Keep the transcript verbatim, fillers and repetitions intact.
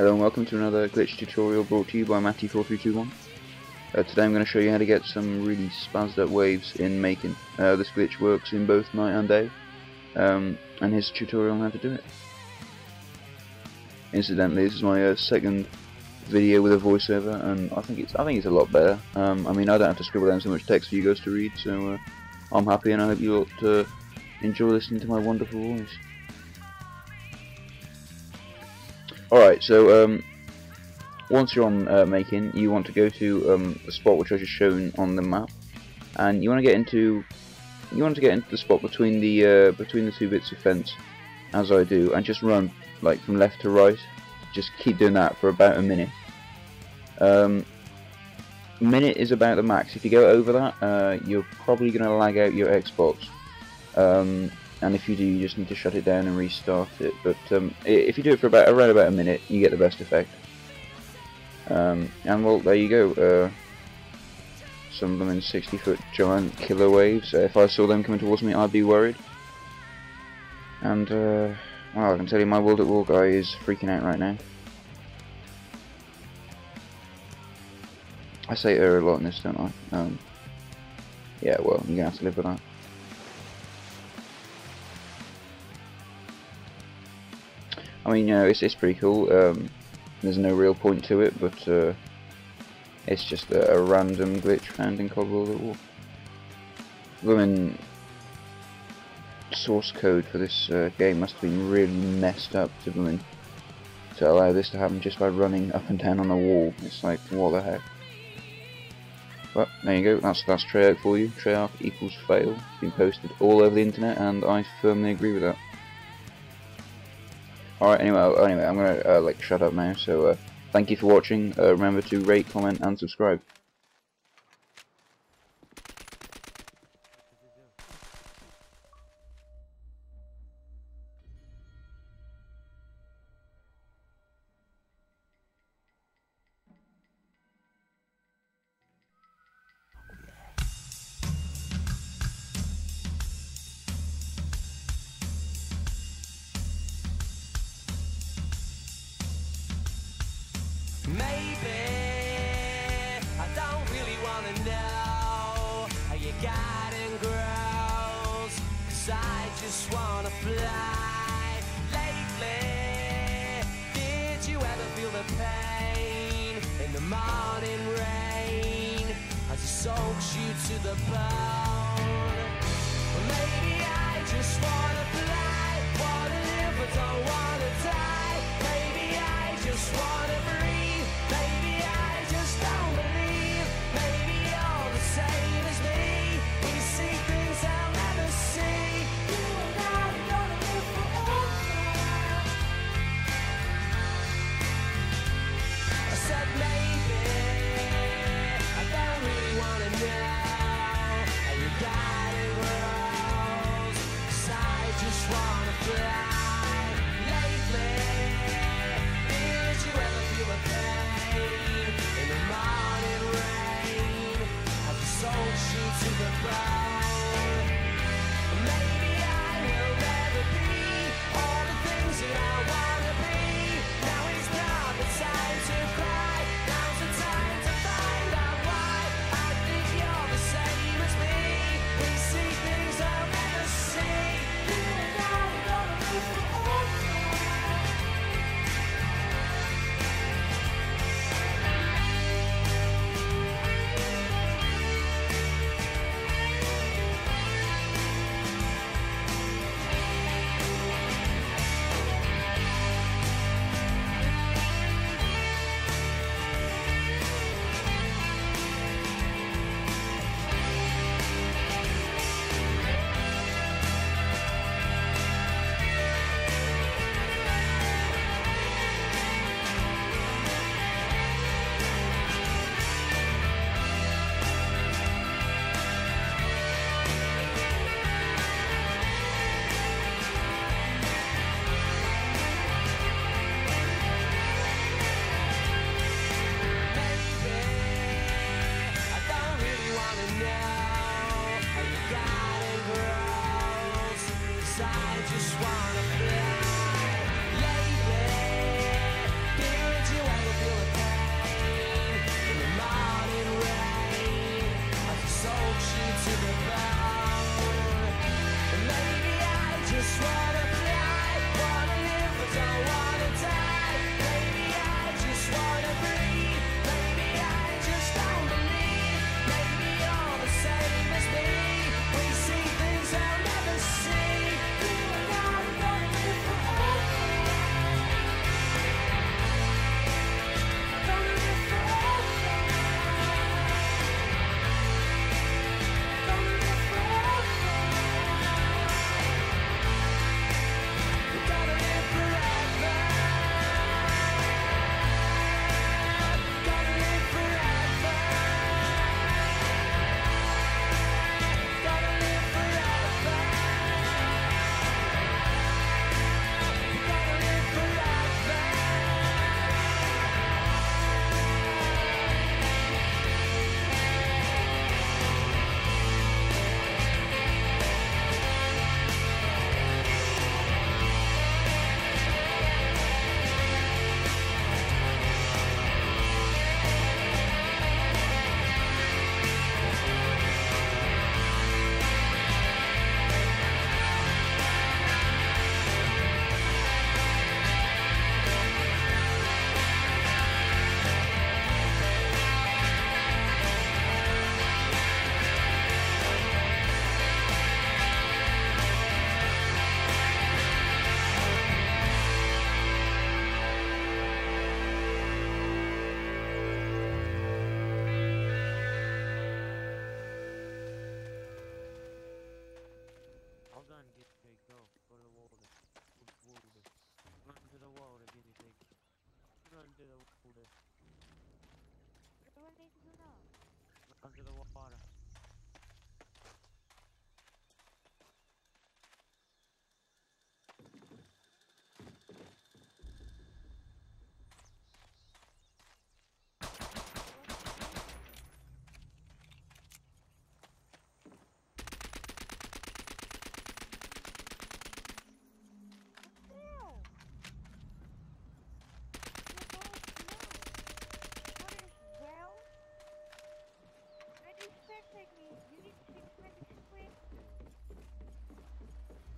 Hello and welcome to another glitch tutorial brought to you by Matty four three two one. Uh, today I'm going to show you how to get some really spazzed up waves in Makin. Uh, this glitch works in both night and day, um, and here's a tutorial on how to do it. Incidentally, this is my uh, second video with a voiceover, and I think it's I think it's a lot better. Um, I mean, I don't have to scribble down so much text for you guys to read, so uh, I'm happy, and I hope you all uh, enjoy listening to my wonderful voice. Alright, so um, once you're on uh, Makin, you want to go to um, the spot which I just shown on the map, and you want to get into you want to get into the spot between the uh, between the two bits of fence, as I do, and just run like from left to right. Just keep doing that for about a minute. Um, minute is about the max. If you go over that, uh, you're probably going to lag out your Xbox. Um, And if you do, you just need to shut it down and restart it. But um, if you do it for about around about a minute, you get the best effect. Um, and well, there you go. Uh, some of them in sixty foot giant killer waves. Uh, if I saw them coming towards me, I'd be worried. And uh, well, I can tell you, my World at War guy is freaking out right now. I say er a lot in this, don't I? Um, yeah, well, you're gonna have to live with that. I mean, you know, it's, it's pretty cool. Um, there's no real point to it, but uh, it's just a, a random glitch found in CoD World at War. I mean, source code for this uh, game must have been really messed up to, I mean, to allow this to happen just by running up and down on a wall. It's like, what the heck? But there you go. That's that's Treyarch for you. Treyarch equals fail. Been posted all over the internet, and I firmly agree with that. Alright, anyway, anyway, I'm gonna uh, like shut up now, so uh, thank you for watching. Uh, remember to rate, comment and subscribe. Maybe I don't really wanna know how your garden grows, 'cause I just wanna fly. Lately, did you ever feel the pain in the morning rain as it soaks you to the bone? Well, maybe I just wanna fly, wanna live but don't wanna die. Maybe I just wanna breathe. Maybe I just don't believe. Maybe you're the same as me. We see things I'll never see. You and I are gonna live forever. I said maybe I don't really wanna know how your garden grows, 'cause I just wanna fly. Lately, did you ever feel a pain in the morning rain as it soaks you to the bone? Maybe I will never be all the things that I wanna be. Now is not the time to cry. Now's the time to find out why. I think you're the same as me. We see things I'll never see. You and I are gonna live forever. You need to fix my display.